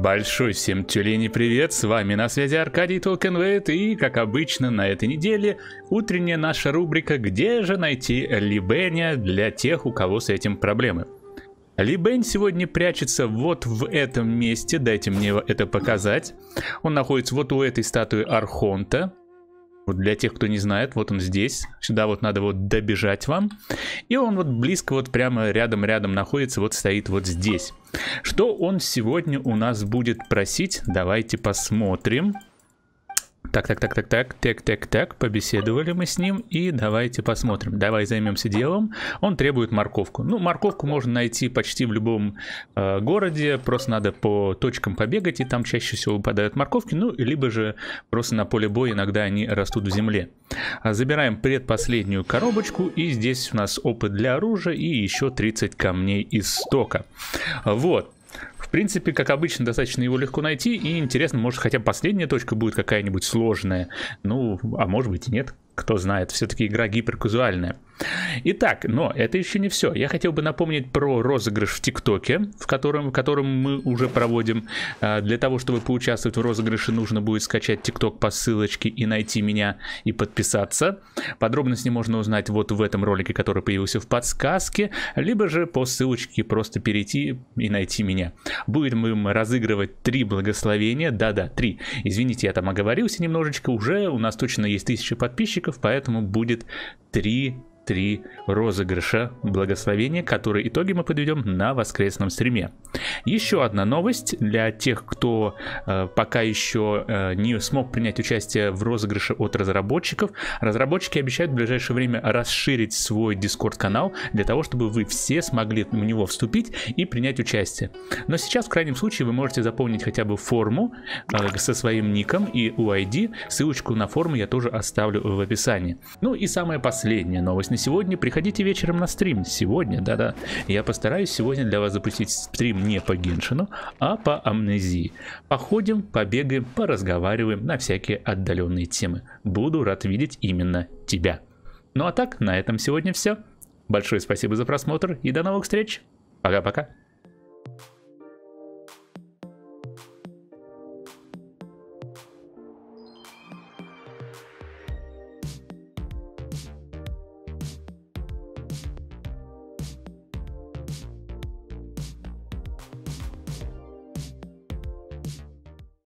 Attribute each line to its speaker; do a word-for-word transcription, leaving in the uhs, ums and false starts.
Speaker 1: Большой всем тюлени привет, с вами на связи Аркадий Толкенвейт, и как обычно на этой неделе утренняя наша рубрика «Где же найти Ли-Беня» для тех, у кого с этим проблемы. Ли-Бень сегодня прячется вот в этом месте, дайте мне это показать. Он находится вот у этой статуи Архонта. Вот для тех, кто не знает, вот он здесь. Сюда вот надо вот добежать вам. И он вот близко, вот прямо рядом-рядом находится, вот стоит вот здесь. Что он сегодня у нас будет просить? Давайте посмотрим. Так, так, так, так, так, так, так, так, побеседовали мы с ним, и давайте посмотрим. Давай займемся делом. Он требует морковку. Ну, морковку можно найти почти в любом э, городе, просто надо по точкам побегать, и там чаще всего выпадают морковки, ну, либо же просто на поле боя иногда они растут в земле. Забираем предпоследнюю коробочку, и здесь у нас опыт для оружия и еще тридцать камней из стока. Вот. В принципе, как обычно, достаточно его легко найти, и интересно, может, хотя бы последняя точка будет какая-нибудь сложная. Ну, а может быть и нет. Кто знает, все-таки игра гиперказуальная. Итак, но это еще не все. Я хотел бы напомнить про розыгрыш в ТикТоке, в котором, в котором мы уже проводим. Для того, чтобы поучаствовать в розыгрыше, нужно будет скачать ТикТок по ссылочке и найти меня и подписаться. Подробности можно узнать вот в этом ролике, который появился в подсказке, либо же по ссылочке просто перейти и найти меня. Будем разыгрывать три благословения. Да-да, три. Извините, я там оговорился немножечко. Уже у нас точно есть тысяча подписчиков. Поэтому будет три, три розыгрыша благословения, которые итоги мы подведем на воскресном стриме. Еще одна новость для тех, кто э, пока еще э, не смог принять участие в розыгрыше от разработчиков. Разработчики обещают в ближайшее время расширить свой Discord-канал для того, чтобы вы все смогли в него вступить и принять участие. Но сейчас, в крайнем случае, вы можете заполнить хотя бы форму э, со своим ником и ю ай ди. Ссылочку на форму я тоже оставлю в описании. Ну и самая последняя новость на сегодня. Приходите вечером на стрим. Сегодня, да-да. Я постараюсь сегодня для вас запустить стрим не по Геншину, а по Амнезии. Походим, побегаем, поразговариваем на всякие отдаленные темы. Буду рад видеть именно тебя. Ну а так, на этом сегодня все. Большое спасибо за просмотр и до новых встреч. Пока-пока.